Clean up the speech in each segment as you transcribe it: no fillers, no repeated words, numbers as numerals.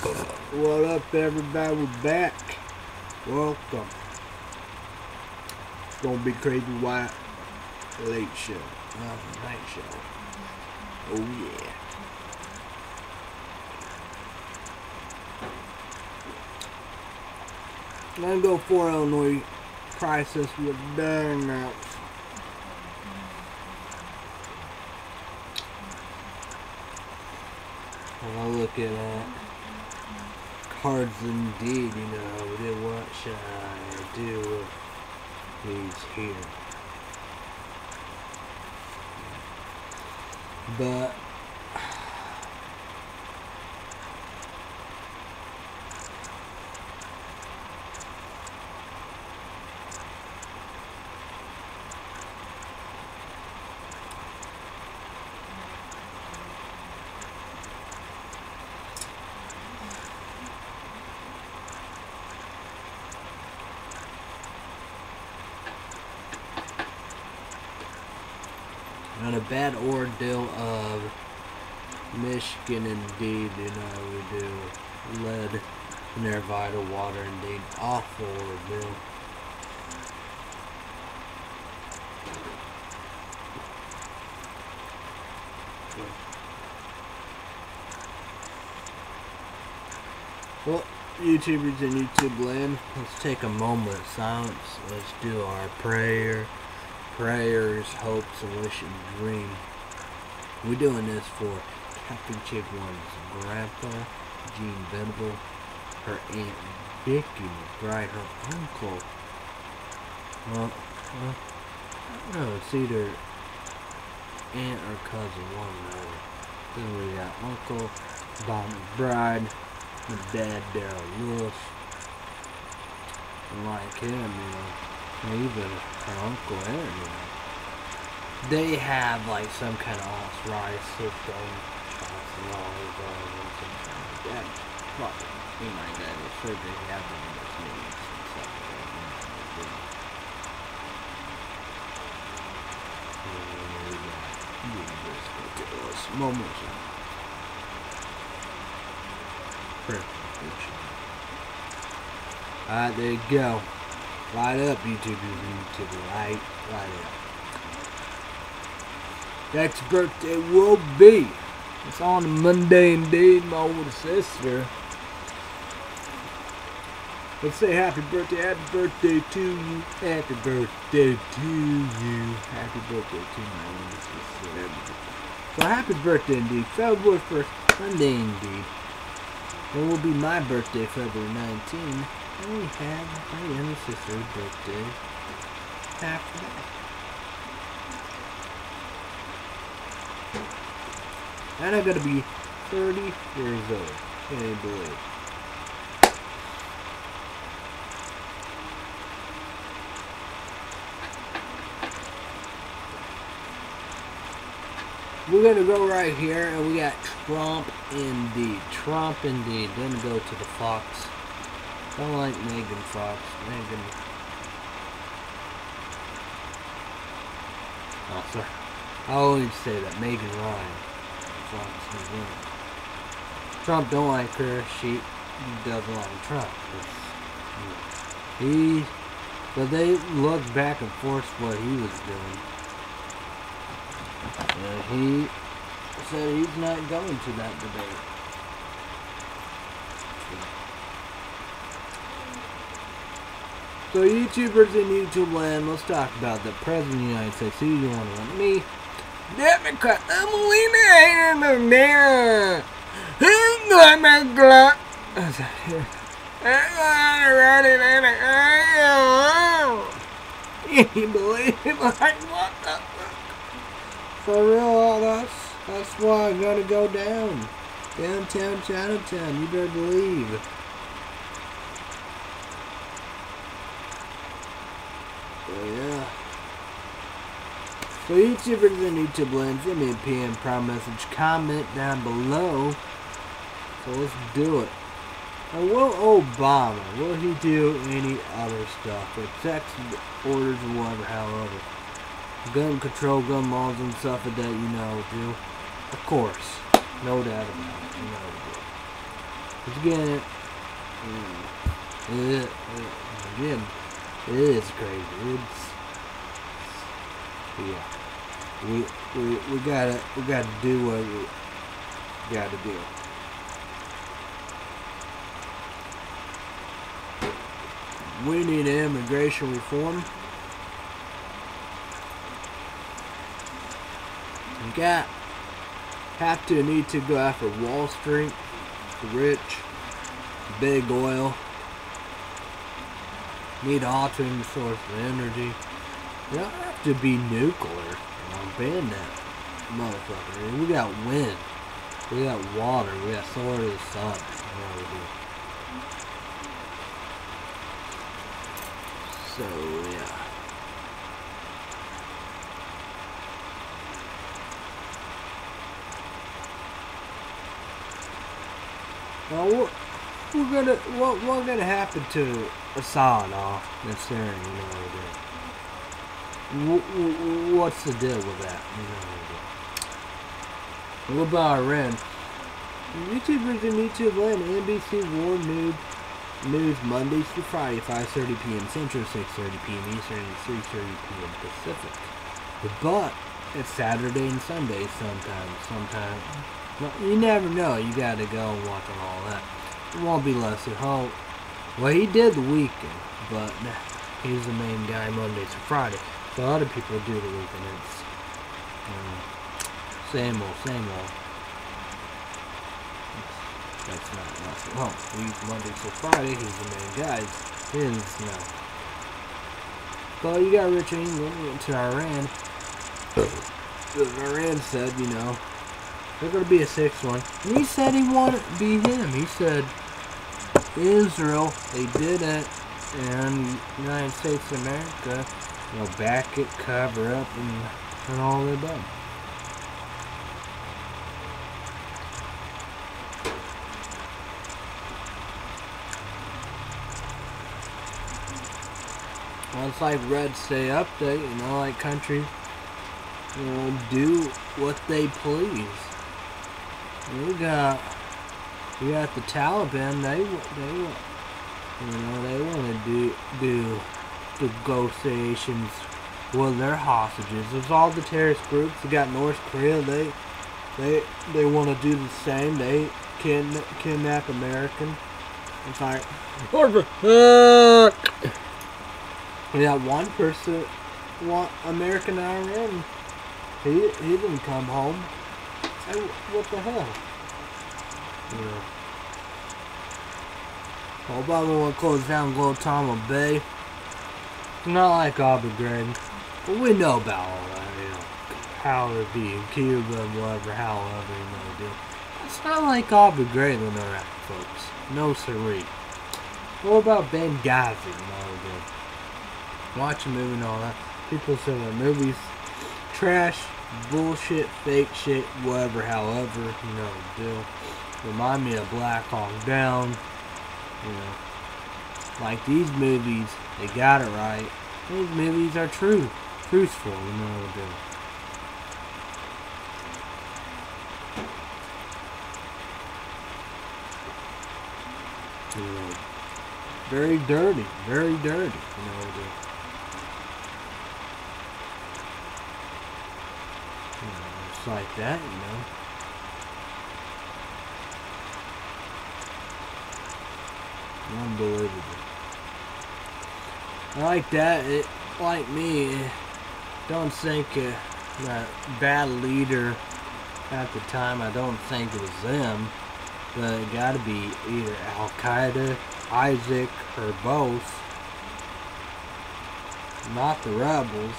What up, everybody? We're back. Welcome. It's gonna be Crazy White Late Show. Night show. Oh yeah. I'm gonna go for Illinois Crisis with Burnout. I'll look at that. Cards indeed, you know, what should I do with these here? But on a bad ordeal of Michigan indeed, you know, we do lead in their vital water indeed. Awful ordeal. Well, YouTubers and YouTube land, let's take a moment of silence. Let's do our prayers, hopes, and wish and dream. We're doing this for Captain Chick One's grandpa, Gene Venable, her aunt Vicky McBride, her uncle. Well, I don't know, it's either aunt or cousin, one or another. Then we got Uncle Bob McBride, and Dad Daryl Lewis, and like him, you know. And even her Uncle Aaron, you know, they have like some kind of arthritis system, and all his something like that. But he might get a surgery happening in his knees and stuff like that. You know, this ridiculous moments. Alright, there you go. Light up, YouTube, light up. Next birthday will be, it's on a Monday indeed, my older sister. Let's say happy birthday to you, happy birthday to you, happy birthday to my older sister. So happy birthday indeed, February 1st, Monday indeed. It will be my birthday, February 19th. And we have my younger sister's birthday after that. And I'm gonna be 30 years old. Can you believe? We're gonna go right here, and we got Trump indeed. Trump indeed. Then go to the Fox. Don't like Megan Fox. Megan. Oh, sorry. I always say that. Megan Ryan. Fox is in. Trump don't like her. She doesn't like Trump. But they looked back and forth what he was doing. And he said he's not going to that debate. So YouTubers in YouTube land, let's talk about the President of the United States. Who you want to run? Me, Democrat. I'm leaning there. Who's going to go? Can you believe it? Like, what the fuck? For real, that's why I'm gonna go down. Downtown Chinatown, you better believe. So yeah. So YouTubers and YouTube land, send me a PM, prime message, comment down below. So let's do it. And will Obama, will he do any other stuff? Executive orders or whatever, however. Gun control, gun laws and stuff that, you know, do. Of course. No doubt about it. You know, It's again, again, it is crazy. It's, yeah. We gotta do what we gotta do. We need immigration reform. Need to go after Wall Street, the rich, big oil. Need alternate source of energy. You don't have to be nuclear. Ban that motherfucker. We got wind. We got water. We got solar to the sun. So yeah. Well, what's gonna happen to Assad and Syria, what's the deal with that? What about Iran? YouTubers in YouTube land, NBC World News Mondays through Friday, 5:30 p.m. Central, 6:30 p.m. Eastern, and 3:30 p.m. Pacific. But it's Saturday and Sunday sometimes. Well, you never know. You gotta go and watch all that. It won't be less at home. Well, he did the weekend, but he's the main guy Monday to Friday. So other people do the weekend. It's same old. That's not less at home. He's Monday to Friday. He's the main guy. His no. But you got Rich England went to Iran. Iran said, there's going to be a sixth one. And he said he wanted to be him. He said, Israel, they did it, and United States of America, back it, cover up, and all they've done. Well, it's like Red State Update, like countries do what they please. We got the Taliban. They want to do negotiations with their hostages. There's all the terrorist groups. You got North Korea. They want to do the same. They kidnap American. It's like we got one person, American Iran. He didn't come home. Hey, what the hell? Obama want to close down Guantanamo Bay. It's not like Abu Ghraib, but we know about all that, how it be in Cuba and whatever, however, do. It's not like Abu Ghraib in Iraq, folks. No siree. What about Benghazi, Watch a movie and all that. People say the movies trash, bullshit, fake shit, whatever, however, deal. Remind me of Black Hawk Down. Like these movies, they got it right. These movies are truthful, deal. Very dirty, deal. It's like that, Unbelievable. Like that, like me, don't think that bad leader at the time, I don't think it was them, but it gotta be either Al-Qaeda, Isaac, or both. Not the rebels.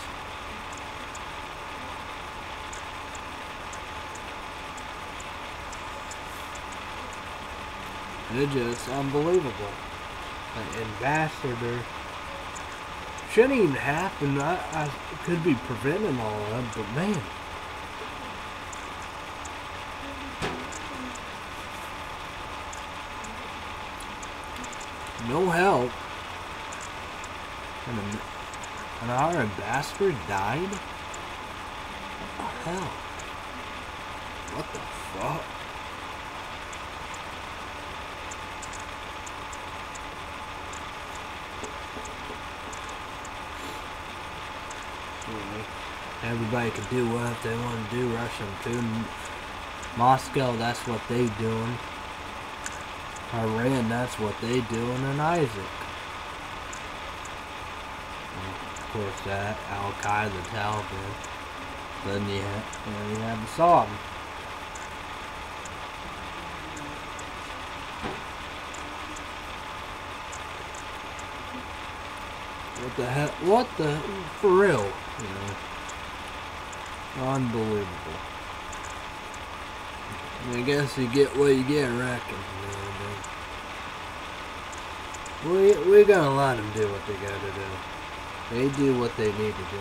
It's just unbelievable. An ambassador shouldn't even happen. I could be preventing all of that, but man. No help. And our ambassador died? What the hell? What the fuck? Everybody can do what they want to do. Russia and Putin. Moscow, that's what they doing. Iran, that's what they doing. And Isaac. Of course, that Al-Qaeda, the Taliban. Then you have Assad. What the hell? What the? For real? You know, unbelievable. I guess you get what you get, I reckon. You know, we're gonna let them do what they gotta do. They do what they need to do.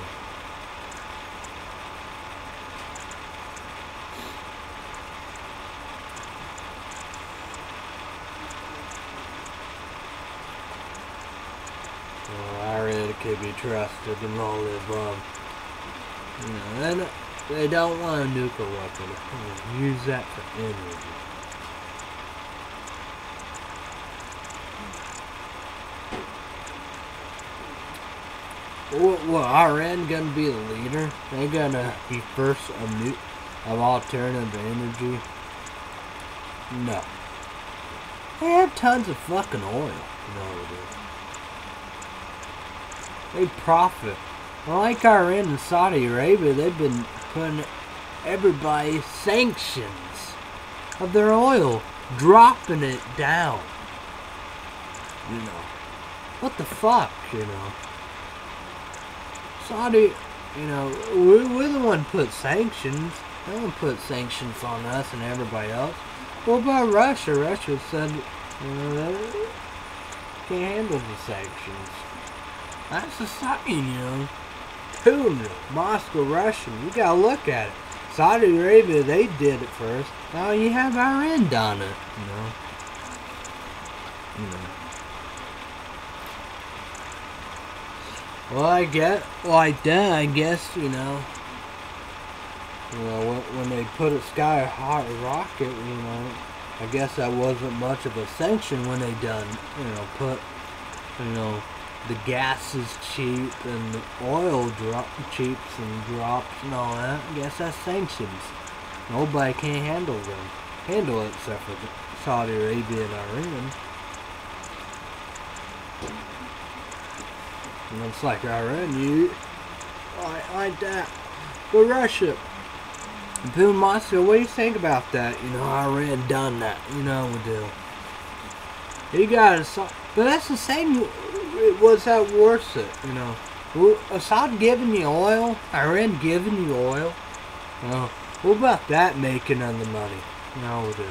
Iran could be trusted and all the above. You know, they don't want a nuclear weapon. They use that for energy. Well, Iran gonna be the leader? They gonna be first of alternative energy? No. They have tons of fucking oil. No, they do. They profit. Like Iran and Saudi Arabia, they've been putting everybody sanctions of their oil, dropping it down. You know, what the fuck, you know? Saudi, you know, we're the one put sanctions. They don't put sanctions on us and everybody else. What about Russia? Russia said, you know, they can't handle the sanctions. That's the sign, you know. Putin, Moscow, Russia, you gotta look at it. Saudi Arabia, they did it first. Now you have Iran done it, you know. Well, I guess, like that, I guess, you know, when they put a sky high rocket, you know, I guess that wasn't much of a sanction when they done, you know, put, you know, the gas is cheap and the oil cheaps and drops and all that. I guess that's sanctions. Nobody can handle it except for Saudi Arabia and Iran. And it's like Iran, you like that. But Russia, Putin, Moscow, what do you think about that? You know, Iran done that. You know, we do. He got Assad, but that's the same. Was that worth it? You know, Assad giving you oil, Iran giving you oil. You know, what about that making of the money? No, we do.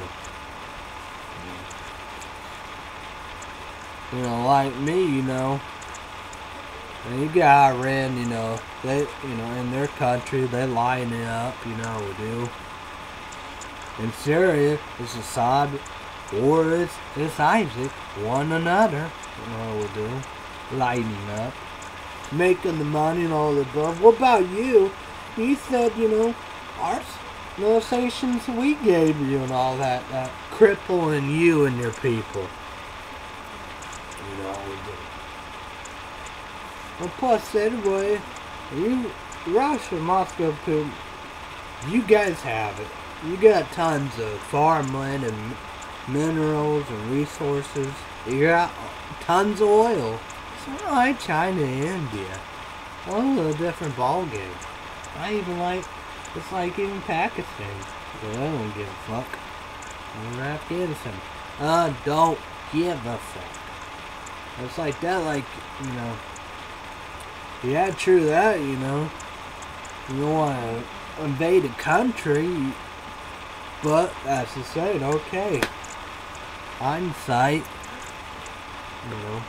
You know, like me, you know. And you got Iran, you know, they, you know, in their country, they line it up, you know, we do. In Syria, it's Assad, or it's Isaac, one another, you know, we do. Lighting up, making the money and all the above. What about you? You said, you know, no sanctions we gave you and all that, crippling you and your people. You know, we do. Well, plus, anyway, Russia, Moscow, Putin, you guys have it. You got tons of farmland and minerals and resources. You got tons of oil. It's not like China and India. One of a different ball game. Not even like, it's like even Pakistan. So they don't give a fuck. Or Afghanistan. Don't give a fuck. It's like that, like, you know. Yeah, true that, you know. You want to invade a country, but that's the same, okay. Hindsight, you know.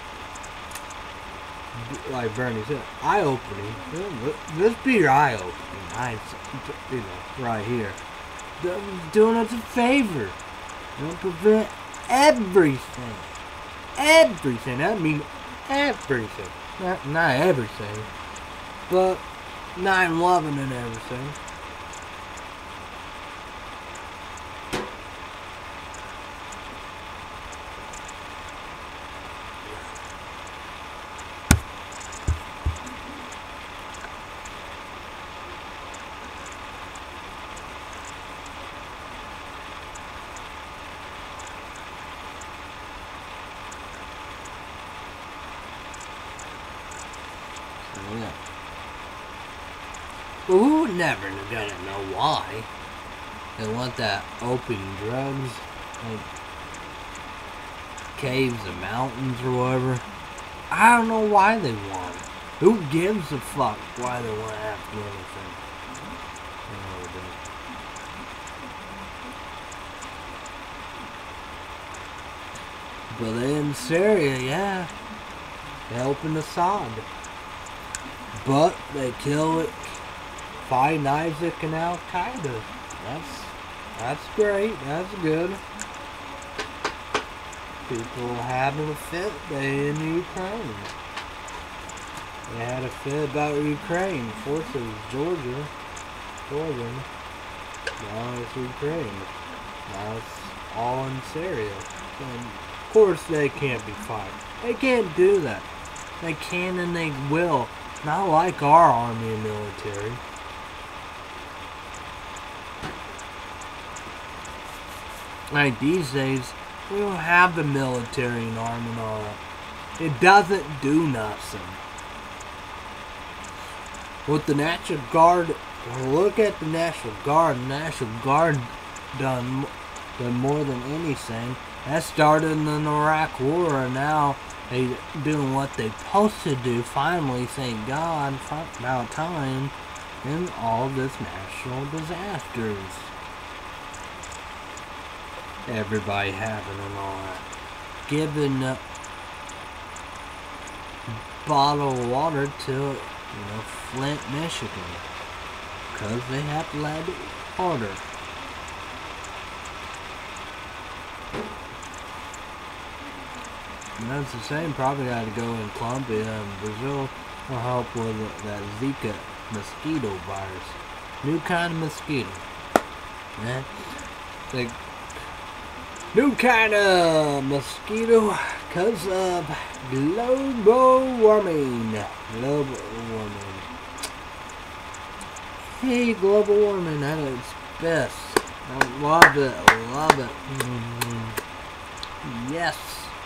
Like Bernie said, eye-opening. This be your eye-opening. Hindsight, you know, right here. Doing us a favor. You know, prevent everything. Everything. I mean, everything. Not everything, but 9/11 and everything. Yeah. But we would never gonna know why. They want that opium drugs, like caves and mountains or whatever. I don't know why they want it. Who gives a fuck why they want to have anything? But in Syria, yeah, helping Assad. But they kill it, fighting Isaac and Al Qaeda. That's great. That's good. People having a fit day in Ukraine. They had a fit about Ukraine. First it was Georgia. Now it's Ukraine. Now it's all in Syria. And of course they can't be fighting. They can't do that. They can and they will. Not like our army and military. Like these days, we don't have the military and army and all that. It doesn't do nothing. With the National Guard, look at the National Guard. The National Guard done more than anything. That started in the Iraq War, and now they doing what they supposed to do. Finally, thank God, about time, in all this national disasters. Everybody having and all that. Giving a bottle of water to, Flint, Michigan. Because they have to let it harder. And that's the same. Probably got to go in Colombia and Brazil to help with that Zika mosquito virus. New kind of mosquito. Yeah. Like, new kind of mosquito because of global warming. Hey, global warming at its best. I love it. Yes.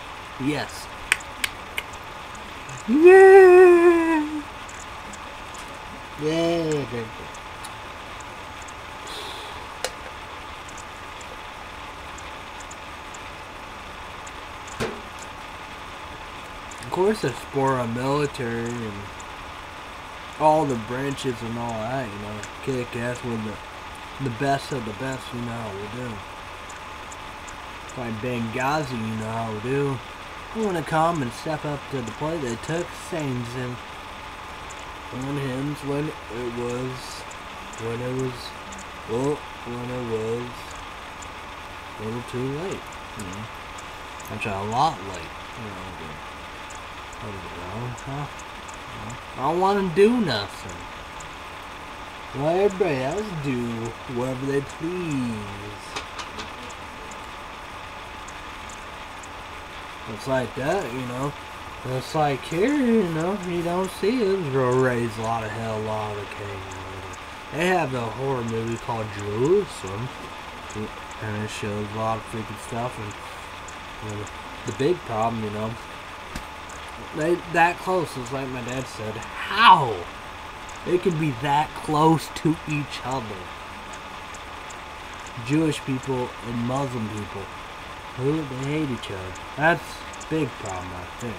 Yeah. Of course, there's sport on military and all the branches and all that, kick ass with the best of the best, how we do. Like Benghazi, how we do. I want to come and step up to the plate. They took things and on him when it was a little too late. Actually, a lot late. I don't want to do nothing. Let everybody else do whatever they please. It's like that, It's like here, you don't see Israel raise a lot of hell, a lot of Cain. They have a horror movie called Jerusalem, and it shows a lot of freaking stuff. And the big problem, they that close. It's like my dad said. How they can be that close to each other? Jewish people and Muslim people. They hate each other. That's a big problem right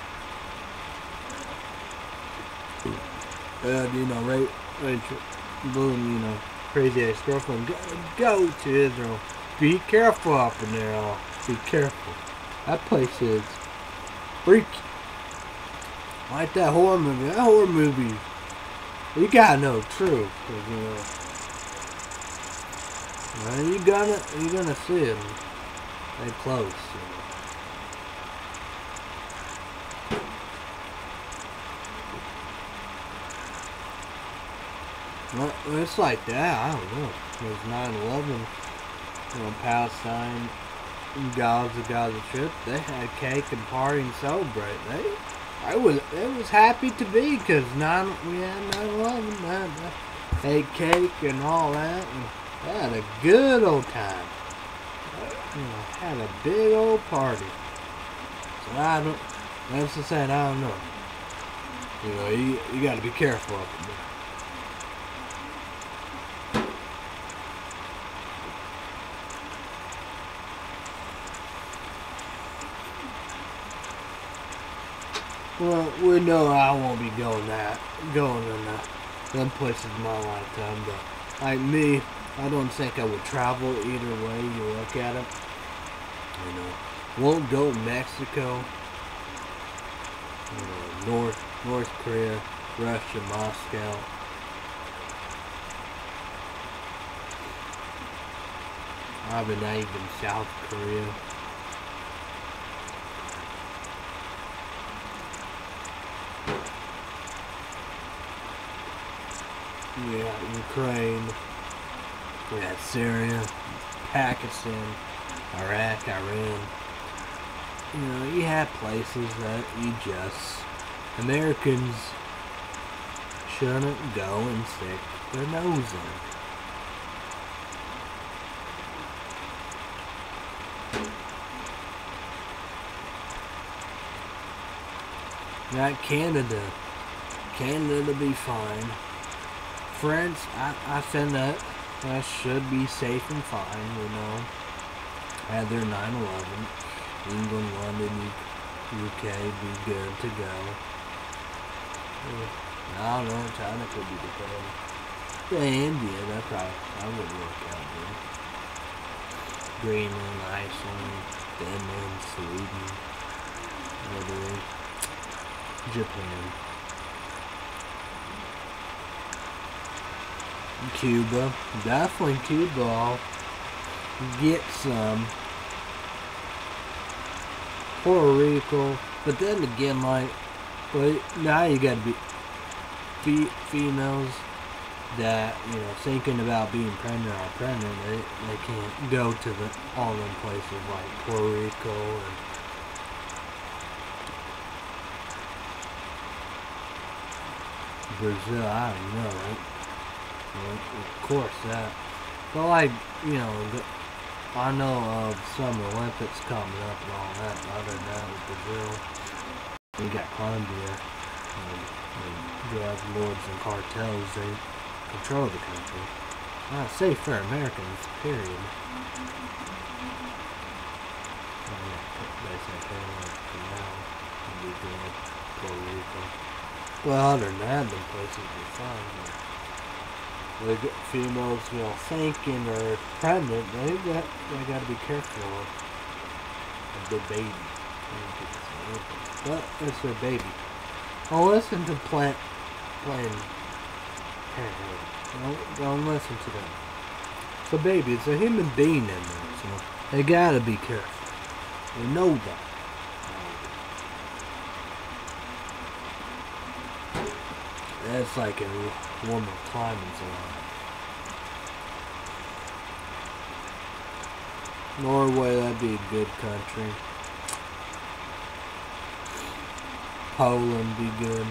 there. And, Rachel, crazy ass girlfriend, go to Israel. Be careful up in there, all. Be careful. That place is freaky. Like that horror movie. That horror movie, you gotta know the truth. You're gonna see it. They close. Well, it's like that. I don't know. It was 9/11. Palestine, Gaza Strip. They had cake and party and celebrate. It was happy to be because we had 9/11. Ate cake and all that. And they had a good old time. Had a big old party. So that's the saying, I don't know. You know, you got to be careful up there. Well, we know I won't be going in them places in my lifetime, but like me, I don't think I would travel either way you look at it. You know, won't go to Mexico, North Korea, Russia, Moscow. Probably not even South Korea. We got Ukraine, we got Syria, Pakistan, Iraq, Iran. You know, you have places that Americans shouldn't go and stick their nose in. Not Canada. Canada be fine. France, I think that should be safe and fine, you know. Had their 9/11. England, London, UK be good to go. I don't know, China could be the thing. Yeah, India, that would work out good. Greenland, Iceland, Finland, Sweden, Italy, Japan. Cuba, definitely Cuba. I'll get some. Puerto Rico, but then again, but now you gotta be females that, you know, thinking about being pregnant or pregnant, they can't go to all them places like Puerto Rico and Brazil. I don't know, right? Well, of course that. But like, you know, I know of Summer Olympics coming up and all that. Other than that, with Brazil, we got Colombia. Drug lords and cartels, they control the country. Not safe for Americans, period. Puerto Rico. Well, other than that, them places be fine. The females, you know, thinking or pregnant, they got to be careful of their baby. But it's their baby. Don't listen to Planned Parenthood. Don't listen to them. It's a baby. It's a human being in there, so they got to be careful. You know that. That's like in warmer climates a lot. Norway, that'd be a good country. Poland be good.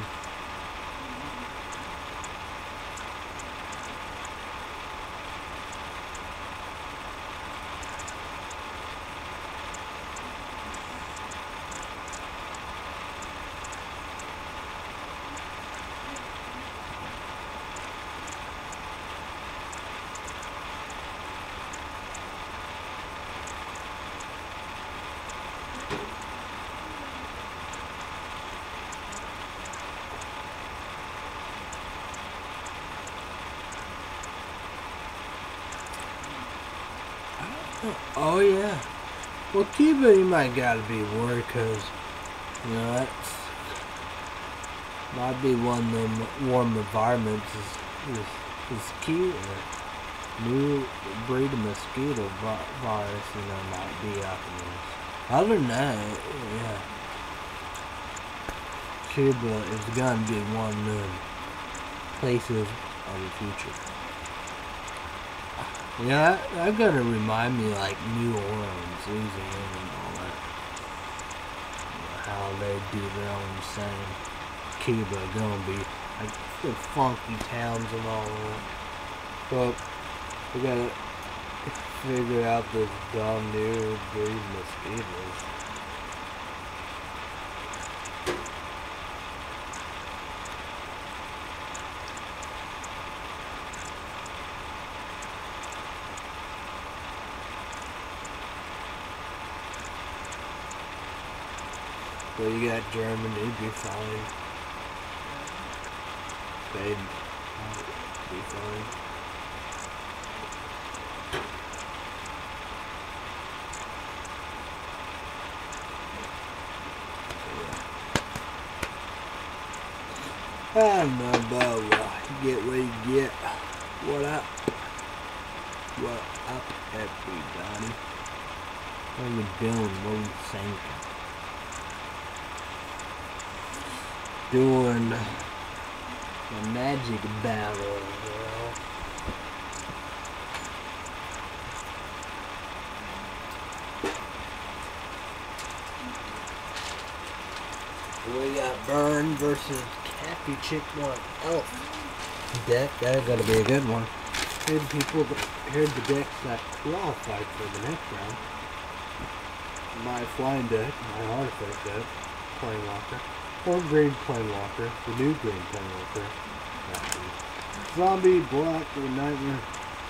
Oh yeah. Well, Cuba, you might gotta be worried because, you know, that's might be one of them warm environments is cute. New breed of mosquito virus, you know, might be out there. Other than that, yeah, Cuba is gonna be one of them places of the future. Yeah, that's gonna remind me like New Orleans, Louisiana, and all that. How they do their own thing. Cuba gonna be like the funky towns and all that. But we gotta figure out this dumb new breed mosquitoes. Well, you got German, they'd be fine. They'd be fine. I don't know, but you get what you get. What up? What up, everybody? What are we doing? What are we thinking? Doing the magic battle, girl. We got Burn versus Cappy Chick 1 Elf deck. That's gonna be a good one. Here's the decks that qualified for the next round. My flying deck, my artifact deck, Planewalker, or green Planewalker, the new green Planewalker, Zombie, Black, or Nightmare,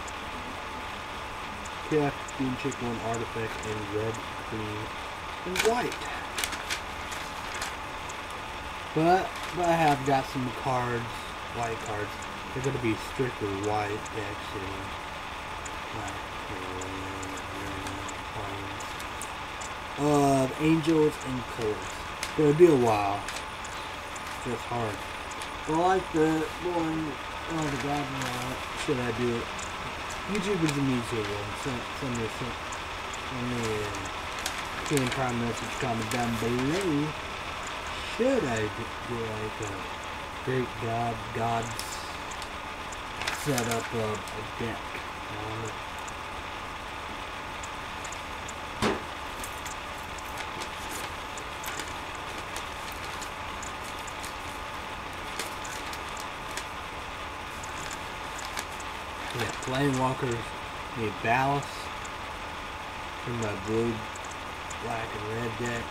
Captain Chick 1 artifact, and red, green, and white. But I have got some cards, white cards. They're going to be strictly white decks and Angels and Colts. It'll be a while. Just hard. Well, like the one, oh the god, should I do it? YouTubers and music one. Send me a prime message comment down below. Should I do like a great gods set up a deck? Yeah, Planewalkers need ballast from my blue, black, and red deck.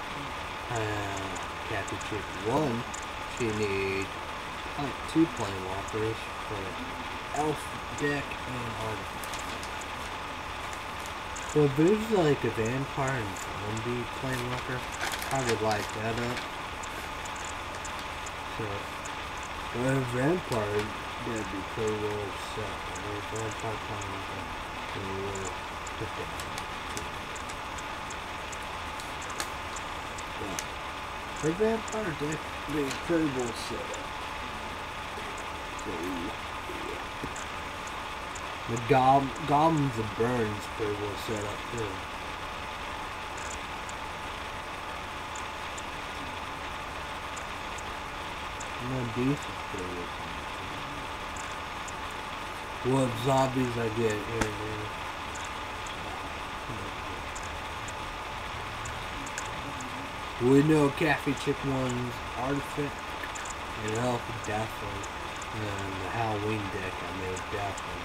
Captain Chick 1, she needs 2 Planewalkers for Elf deck and artifact. So if there's like a vampire and zombie Planewalker, I would like that up. So, but a vampire, that'd be pretty well set. A vampire Planewalker, we'll put that. Her vampire deck be pretty well set up. So, yeah. The Goblins and Burns pretty well set up too. And then Beast is pretty well set up too. What zombies I get here and there. We know Cappy Chick 1's artifact and Elf definitely, and the Halloween deck I made definitely.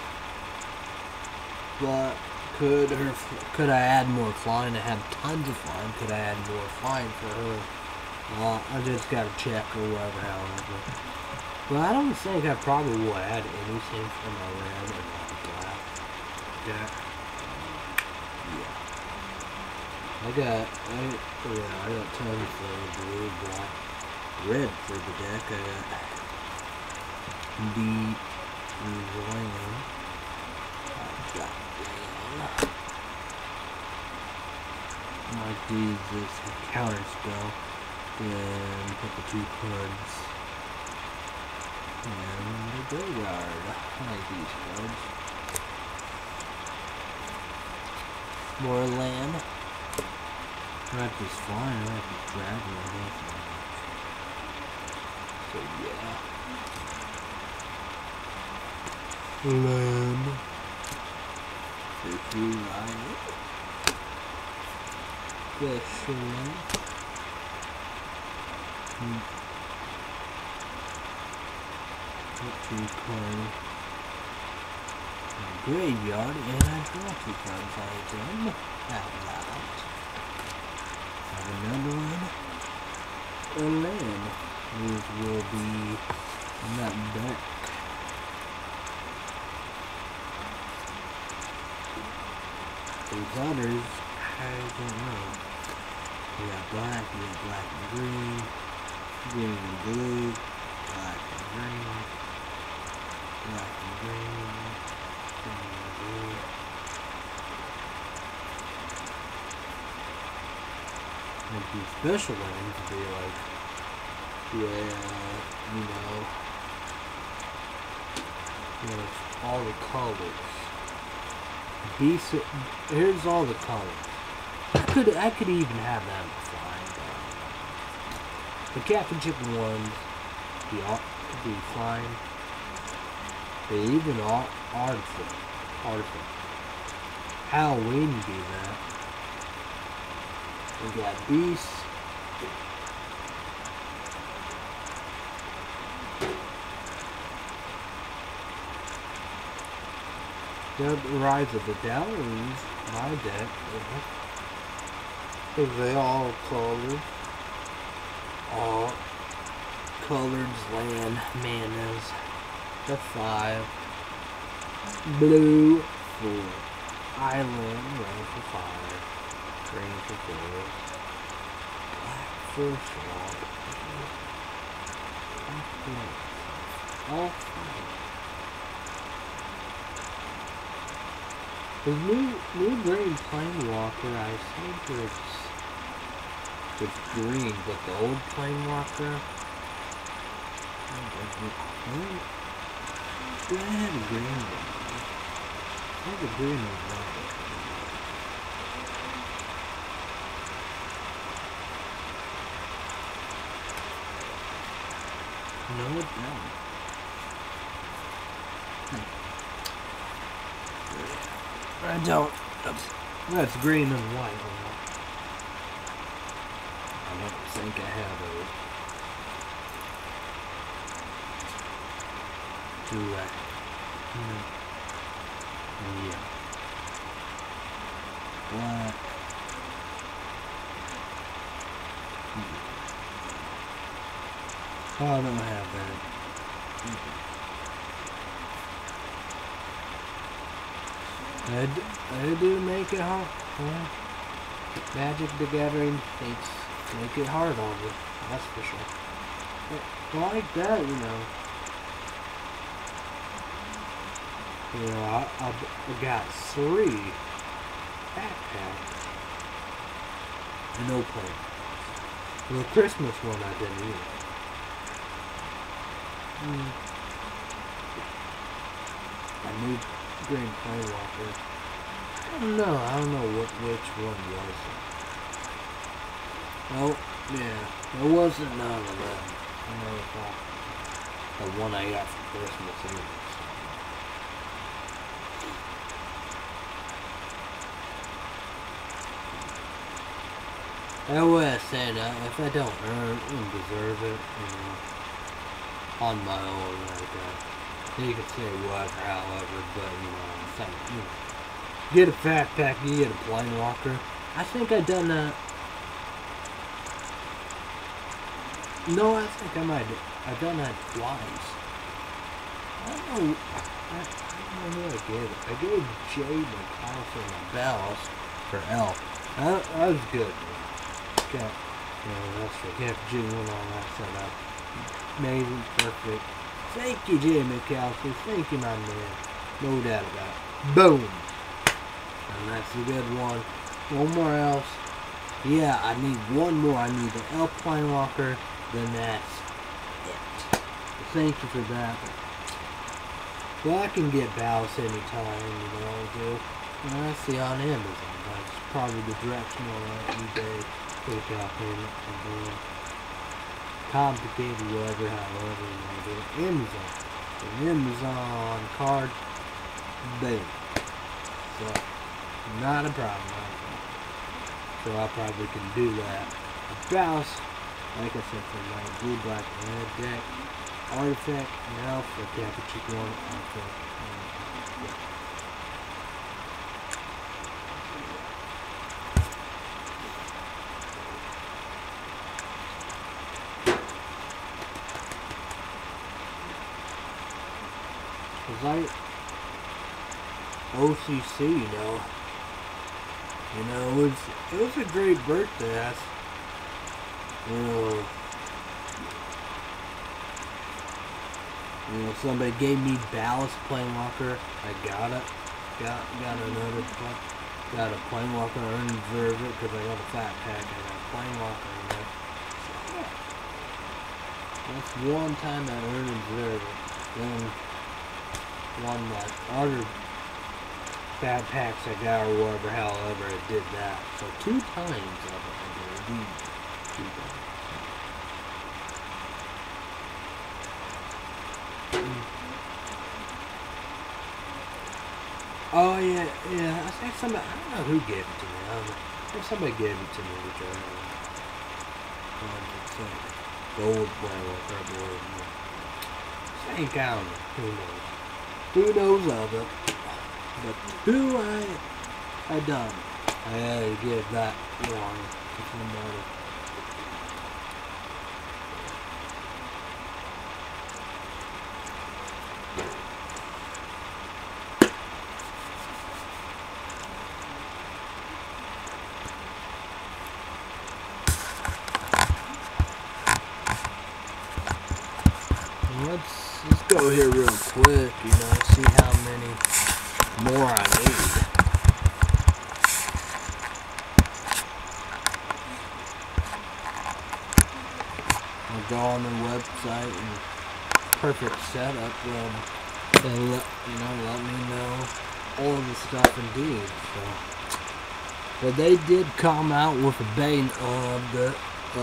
But could I add more flying? I have tons of flying. Could I add more flying for her? Well, I just gotta check or whatever, however. But I don't think I probably will add anything for my red or my black deck. Yeah. I got tons for blue, black, red for the deck. I got deep land. I've got land. Might use this counter spell. Then put the 2 cards in the graveyard. I like these cards. More land. Not just flying, not just dragging or anything. So yeah. Land. If you like. Special land. Put 2 cards in the graveyard and I draw 2 cards out of them. How about another one? A land. These will be not dark. These others, I don't know. You got black, you got black and green, green and blue, black and green, black and green, green and blue. Like these special ones would be like, yeah, all the colors. Here's all the colors. I could even have them flying. The Captain Chicken ones, be flying. They even are artifact. Halloween do that. We got beasts. The Rise of the Dowlings, my deck, because they all colored land manas. The 5 blue for island, red for fire, green for forest, black for swamp, all 5. The new green Planewalker, I think it's green, but the old Planewalker, I had a green one. I had a green one. No, it don't. I don't. That's green and white. I don't think I have those. Do I? Yeah. Black. Oh, I don't have that. I do make it hard. Well, Magic the Gathering make it hard on you. That's for sure. But like that, I got 3 backpacks and no plane. The Christmas one I didn't use. I knew Green Planewalker. I don't know which one was it. Oh, yeah, it wasn't none of them. I know about the one I got for Christmas anyway. That's what I said, if I don't earn and deserve it, on my own, like, you can say whatever, however, but, get a fat pack, you get a Planewalker. I think I've done that. No, I think I've done that twice. I don't know who I gave it. I gave Jay McAllister and Bells for Elf. That was good. Okay. That's for Captain Jim and all that set up. Amazing, perfect. Thank you, Jay McAllister. Thank you, my man. No doubt about it. Boom! And that's a good one. One more else. Yeah, I need one more. I need the Elf Planewalker. Then that's it. So thank you for that. Well, I can get Balas anytime, do. And I see on Amazon. That's probably the directional eBay pick up in complicated, however you want to do it. Amazon. So Amazon card. Boom. So, not a problem. So I probably can do that. Balas, like I said, for my blue, black, and red deck. Artifact, and Elf, the Captain Chicken one, Artifact, yeah. Cause OCC, it was a great birthday. You know, somebody gave me ballast Planewalker. I got it. Got another one. Got a Planewalker. I earned observe it because I got a fat pack. I got a Planewalker in there. So, yeah. That's one time I earned observe it. Then one that other fat packs I got or whatever, however I did that. So 2 times of it I did. 2 times. Oh yeah. I think somebody, I don't know who gave it to me. I think somebody gave it to me, which gold Planewalker, I believe. Same kind of, who knows of it. But who I done. I had to give that one to somebody. Let's go here real quick, you know, see how many more I need. I'll go on the website and perfect setup and let me know all of the stuff indeed. So, but they did come out with a bane of the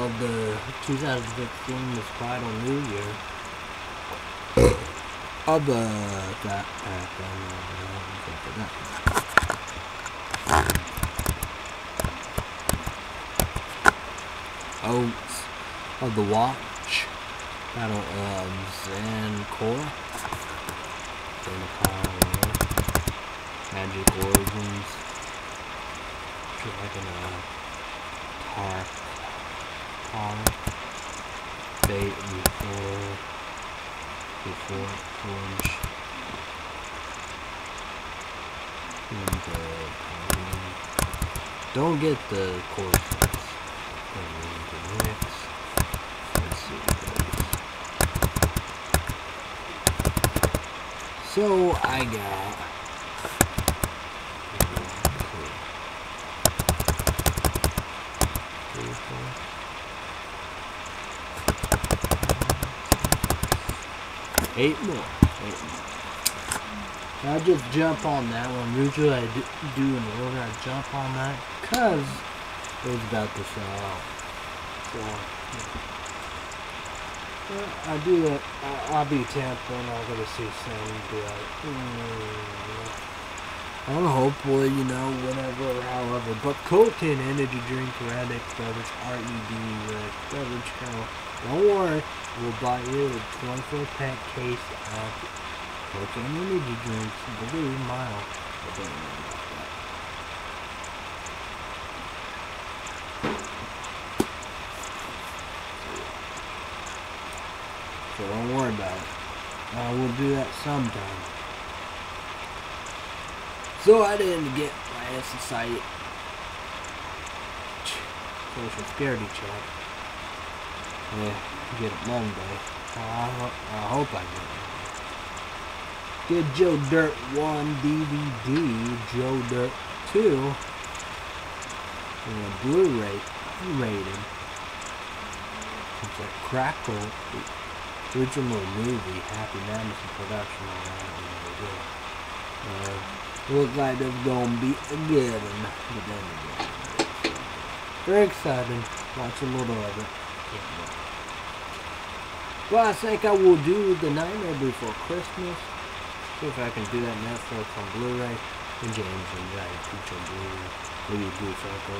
2015 the Spiral New Year. Of the that pack, Oats of the Watch, Battle Zancor, Magic Origins, Dragon Fate before Orange, and don't get the courses. Let's see. So I got 8 more. I just jump on that one. Usually I do in order. I jump on that because it was about to sell out. So I do that. I'll be tempted. I'm gonna see some be like, I don't know, hopefully, you know, whatever, however. But Colton Energy Drink, Radix Beverage, RED, Beverage Channel. Don't worry, we'll buy you a 24-pack case of Colton Energy Drinks, Blue Mile. So don't worry about it. We'll do that sometime. So I didn't get my SSI Social Security check. Yeah, get it Monday. I hope I get it. Get Joe Dirt 1 DVD, Joe Dirt 2, and a Blu-ray rated. It's a Crackle original movie, Happy Madison production. Looks like it's gonna be a good one. But then very exciting. Watch a little of it. Well, I think I will do The Nightmare Before Christmas. See if I can do that Netflix on Blu-ray. And James and Giant Peach on Blu-ray. Maybe do Franco.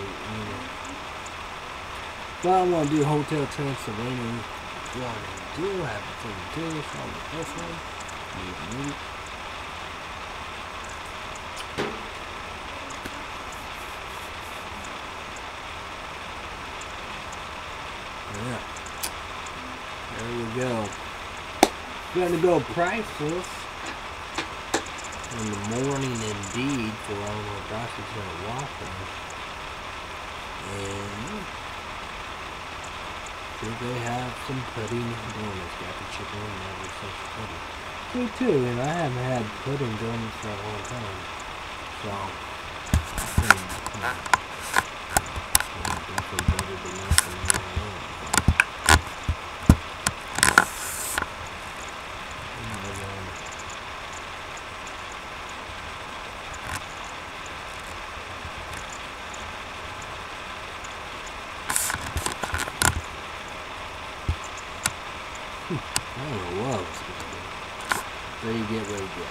But I want to do Hotel Transylvania 1 and 2. I haven't seen 2, so I'll do this one. Yeah. There we go. Gonna go priceless in the morning indeed for all of our prices gonna walk on. And Here they have some pudding donuts. Captain Chick One never such pudding. Me too, and I haven't had pudding donuts for a long time. So, I think, definitely better than nothing. I don't know what I was going to do. Ready, get ready, get.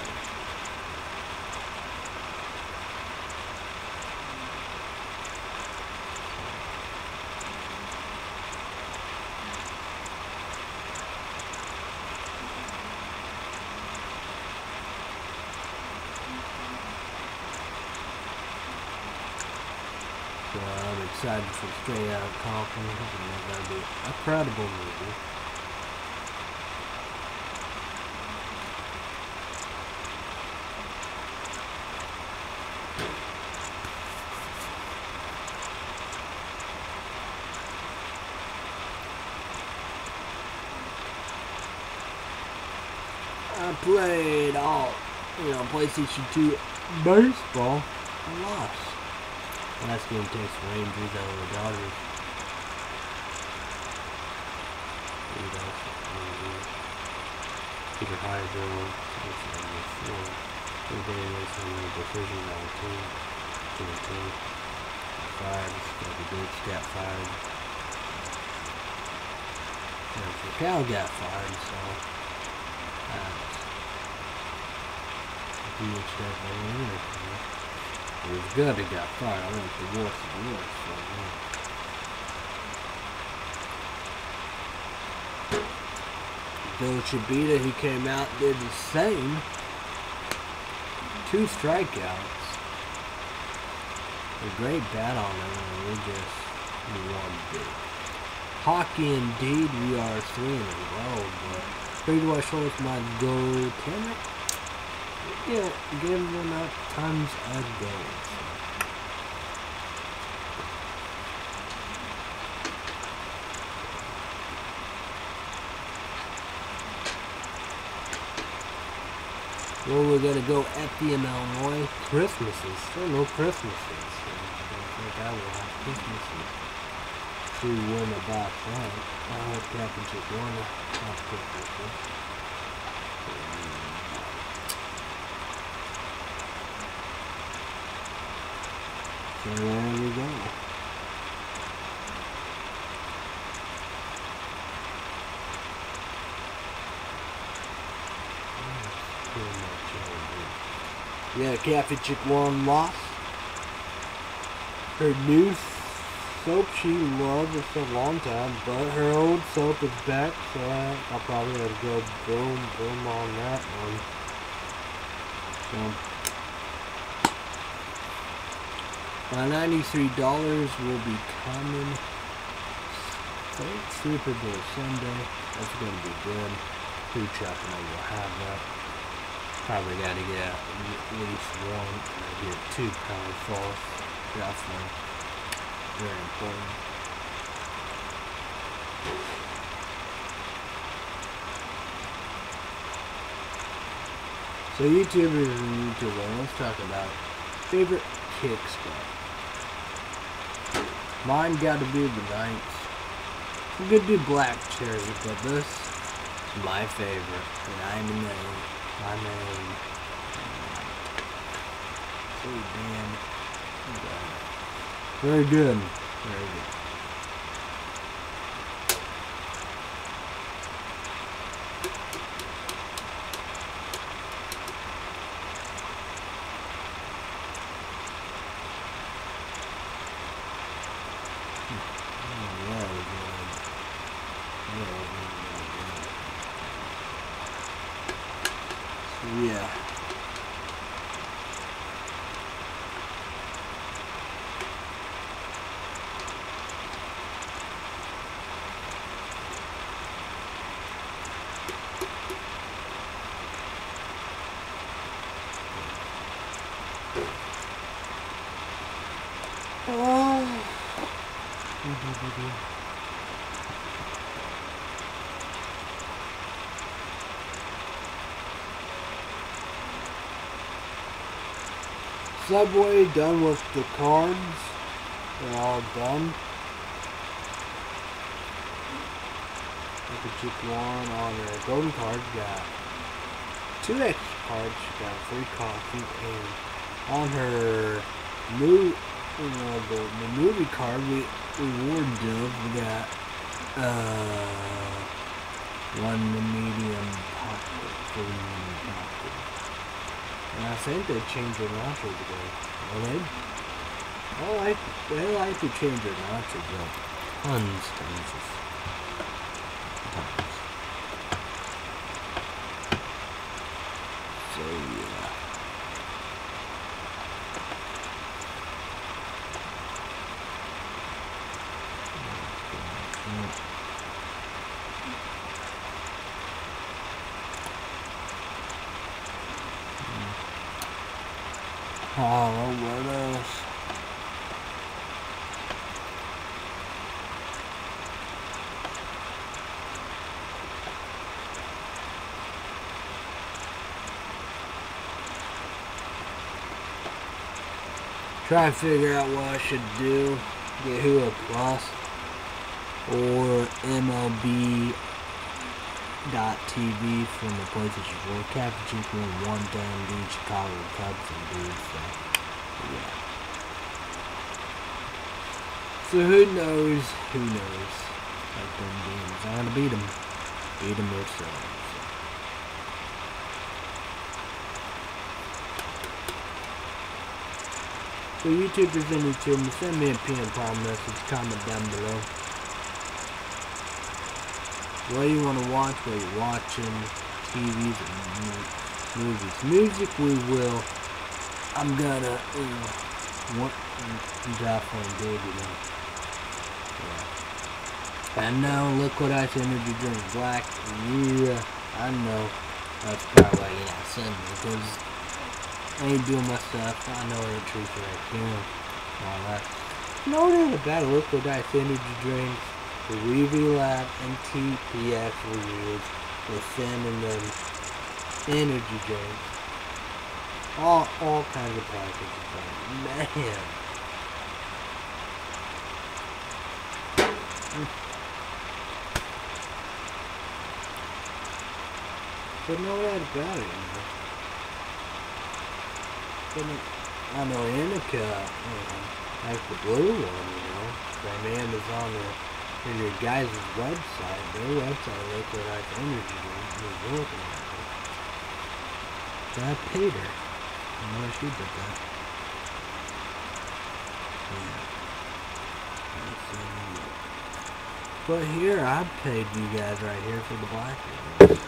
So I'm excited for Straight Outta Compton. It's going to be a credible movie. I played all, PlayStation 2 baseball. I lost. Last game takes Rangers out of the Dodgers. Peter Hydro, 4. Everybody was on the decision on the team. 2-2. 5. Got the good stat fired. Cal got fired, so he was definitely it was good he got fired. I went the worst of the worst. So, Joe Chibita, he came out and did the same. 2 strikeouts. A great bat on him, and we just won big. Hockey indeed, we are 3-0, but pretty much shows my goaltender. Yeah, give them out tons of goals. Well, we're gonna go FDM Illinois. Christmases. There are no Christmases. I don't think I will have Christmases. We win about that. I hope Captain Chick One have Christmases. So there we go. Yeah, Captain Chick One lost her new soap she loved for a long time, but her old soap is back, so I'll probably have to go boom on that one. So, my $93 will be coming. Super Bowl Sunday. That's going to be good. Food shopping, I will have that. Probably got to get at least 1 and get 2 pound falls. Definitely. Very important. So YouTubers and YouTubers, let's talk about favorite kick spot. Mine got to be the Knights. I'm gonna do Black Cherry, but this is my favorite. And I'm in my name. So damn. Very good. Very good. Yeah. Subway done with the cards. They're all done. Chick one on her golden card. Got 2 extra cards. She got a free coffee, and on her new, the movie card reward deal, we got 1 medium popcorn, 3 medium popcorn. And I think they changed their nacho today. Well, they like to change their nacho, but tons. So yeah. Oh, what else? Try and figure out what I should do. Get Hulu Plus or MLB.TV from the PlayStation 4. Captain Chick won 110 Chicago Cubs and dudes. So yeah. So who knows? Who knows? Like them games. I'm gonna beat them. Beat them yourself. So YouTubers and YouTubers, send me a PM message, comment down below. What you want to watch, what you're watching, TVs and movies. Music we will, I'm gonna, definitely dig it in. Yeah. And now, Liquid Ice Energy Drink Black, yeah, I know, that's probably why you're not sending me, because I ain't doing my stuff. I know the truth right here. All that. No doubt about Liquid Ice Energy Drinks, the Weavy Lab, and TPS reviews with sending them energy drinks. All kinds of packages. Man. But no doubt about it, you know. I know Indica, like the blue one, you know, from Amazon or your guys' website, their website, Liquid Ice Energy Drink, was looking at it. So I paid her. I know she did that. Yeah. But here, I paid you guys right here for the black one.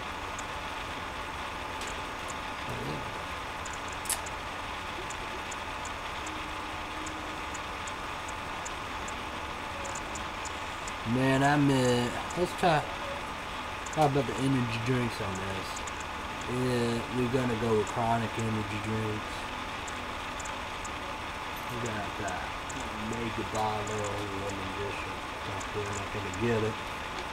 Man, let's talk about the energy drinks on this. We're gonna go with Chronic energy drinks. We got that mega bottle of lemon edition. We're not gonna get it.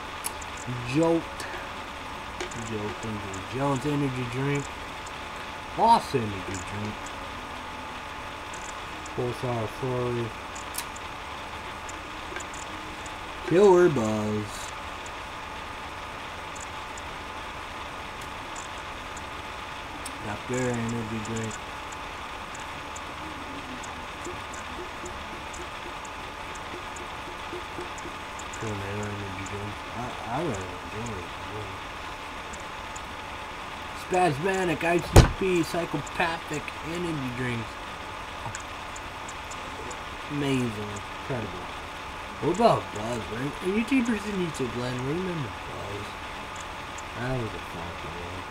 Jones energy drink. Boss energy drink. Full-size flurry. Killer Buzz. Got their energy drink. Energy drink. I really enjoy it. Spasmodic ICP psychopathic energy drinks. Amazing. Incredible. What about Buzz, right? YouTubers in YouTube land, remember Buzz? That was a funky one.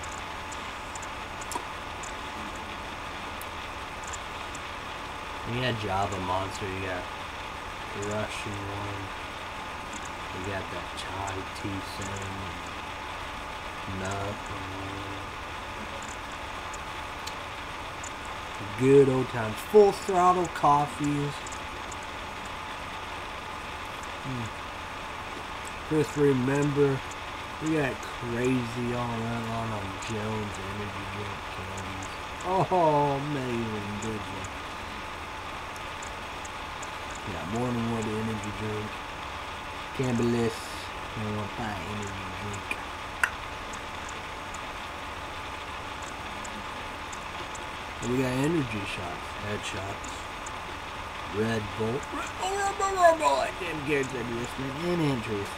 You got Java Monster, you got the Russian one. You got that chai tea thing. Nut. Good old times. Full Throttle coffees. Just remember, we got crazy all that on Jones energy drink candies. Oh, amazing, good one. Yeah, morning wood energy drink. Campbell's. I want that energy drink. We got energy shots, headshots, Red Bull, and Garrett's enlistment, and entries.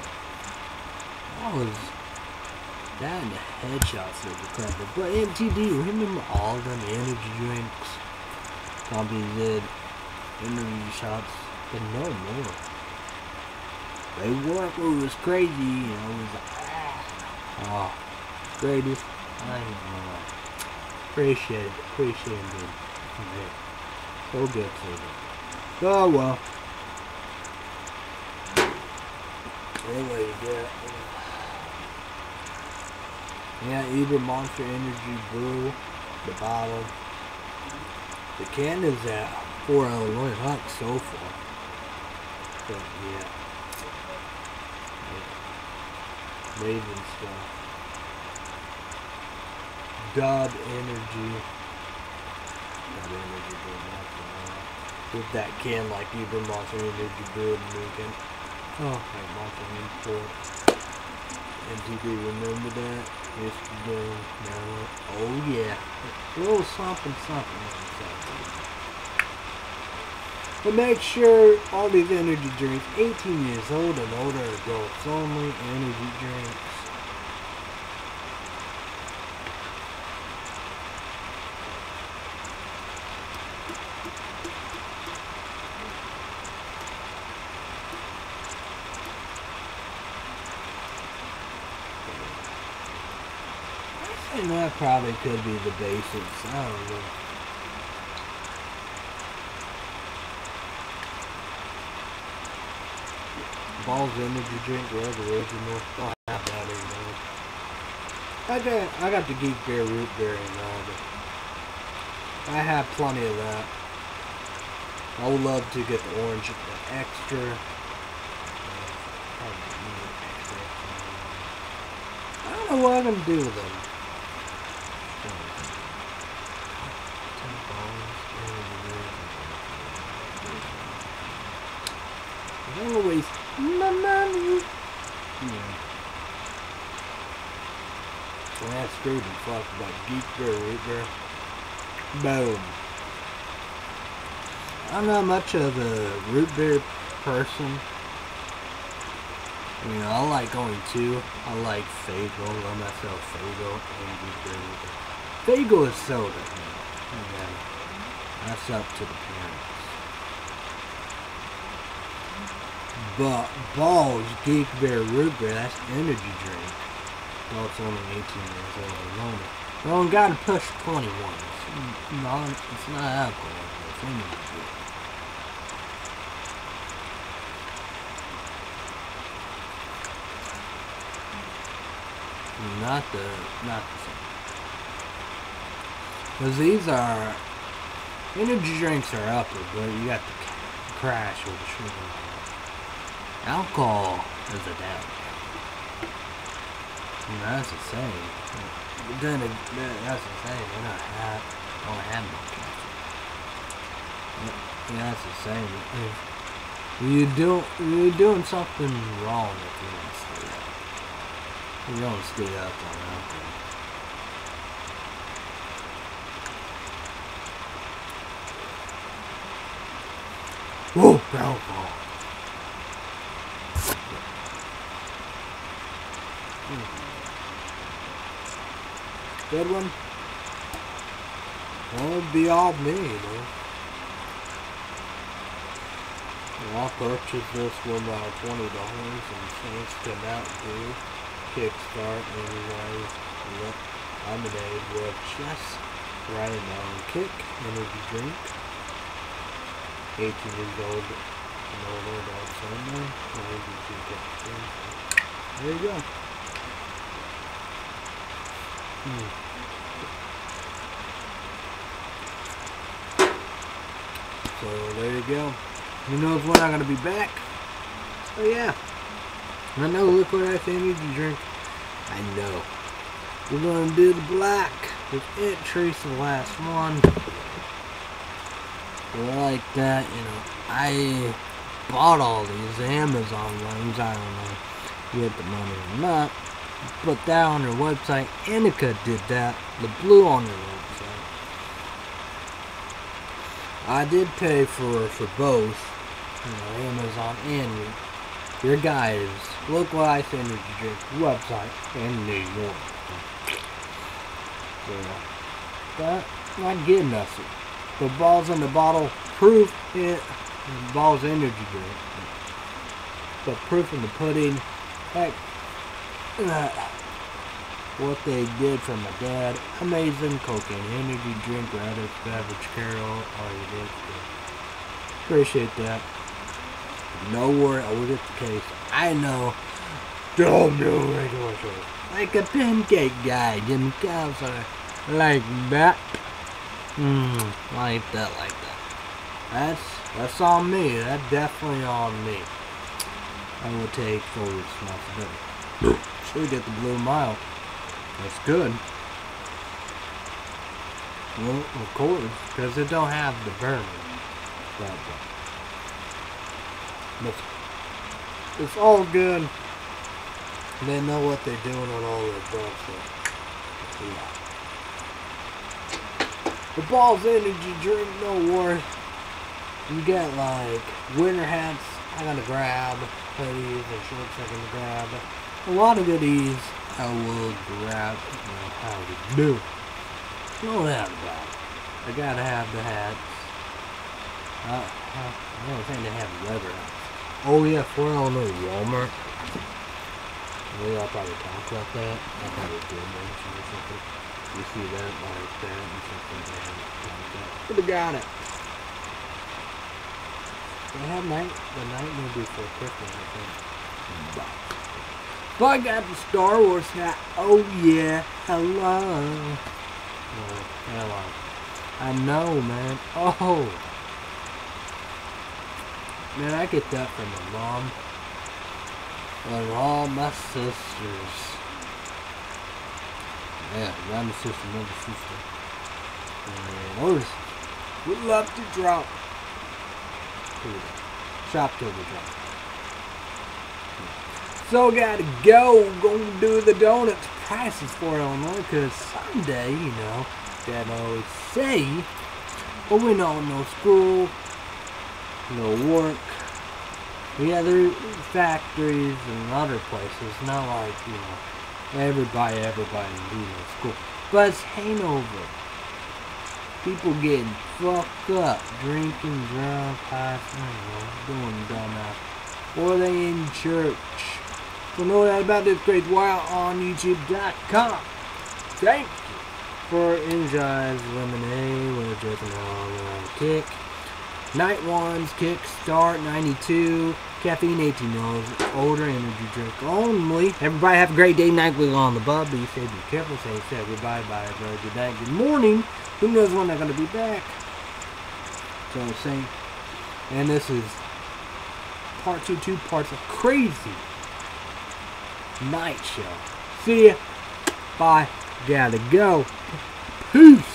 That and the headshots that were clever. But MTD, remember all them energy drinks? Company did energy shots, but no more. They work, it was crazy, you know, it was like, oh, greatest, I know. Appreciate it, dude. Yeah. So good, so good. Oh well. Anyway, yeah, Uber Monster Energy Brew, the bottle. The can is at $4 so far. But yeah. Amazing stuff. Dub Energy. With that can like Uber Monster Energy Brew and Nukin. Oh, like Monster Import. MTV, remember that? Yesterday, now, oh yeah. A little something. But make sure all these energy drinks, 18 years old and older adults only, energy drinks. And that probably could be the basics. I don't know. Balls energy drink, Red Original. I'll have that anymore. I got the Geek Bear Root Beer and all, but I have plenty of that. I would love to get the orange, the extra. I don't know what I'm gonna do with them. Always my money. Yeah. Well, that's screwed and fucked about Geek Bear Root Beer. Boom. I'm not much of a root beer person. I mean, I like going to. I like Faygo. I love myself Faygo and Geek Bear Root Beer. Faygo is soda. Yeah. That's up to the parents. But Balls Geek Bear Root Beer, that's energy drink. Well, it's only 18 years old at the moment. Well, we gotta push 21. It's not alcohol, it's energy drink. Not the same. Because these are, energy drinks are upper, but you got the crash with the sugar. Alcohol is a down. That's the same. That's the same. They don't have no caffeine. Yeah, that's the same. You're doing something wrong if you don't stay up. You don't stay up on alcohol. Whoa, alcohol. Good one. Well, it'd be all me, you know. Well, I'll purchase this for about $20 and thanks to Mountain Dew, Kickstart, anyway. Lemonade with just right now. Kick energy drink. 18 years old and older adults only. There you go. So there you go. Who knows when I'm gonna be back? Oh yeah. I know Liquid Ice energy drink. I know. We're gonna do the black with it. Trace the last one. Like that, you know. bought all these Amazon ones. I don't know if you get the money or not. Put that on their website. Annika did that. The blue on their website. I did pay for both, Amazon and your guys' local ice energy drink website in New York. So that's not good enough. The balls in the bottle, proof it. The balls energy drink. But proof in the pudding. Heck, what they did for my dad. Amazing cocaine energy drink, Radix, beverage, Carol, all you did. Appreciate that. No worry, I will get the case. I know. Don't do regular shows. Like a pancake guy, Jim Counselor. Like that. Like that. That's on me. That's definitely on me. I will take full responsibility. Should we get the blue mile? That's good. Well, of course, because it don't have the burn. But it's all good. They know what they're doing on all their drugs. So, yeah. The Balls Energy drink, no worries. You get like winter hats. I gotta grab hoodies and shorts. I can grab a lot of goodies. I will grab. How to do? No doubt about it. I gotta have the hats. I don't think they have leather hats. Oh yeah, for Illinois Walmart. I'll probably talk about that. I probably did mention or something. You see that like that and something like that. But I got it. They have the night before Christmas, I think. But I got the Star Wars hat. Oh yeah, hello. Hello. I know, man. Oh. Man, I get that from my mom. And all my sisters. Yeah, younger sister, another sister. And oldest would love to drop. Shop till we drop. So gotta go. Gonna do the donuts prices for Illinois, because someday, Dad always say, well, we don't know school, no work. Yeah, there's factories and other places, not like, everybody in school. But it's hangover. People getting fucked up, drinking, drunk, doing dumbass. Or they in church. So know that about this great while on YouTube.com. Thank you for Enjoy's Lemonade with just an kick. Night Ones, Kick, Start, 92, caffeine 18 mils, older energy drink only. Everybody have a great day, night, we're on the bub. Be safe, be careful, stay safe, goodbye, bye, everybody, good night, good morning. Who knows when they're going to be back? So I'm saying, and this is part 2 parts of crazy night show. See ya. Bye. Gotta go. Peace.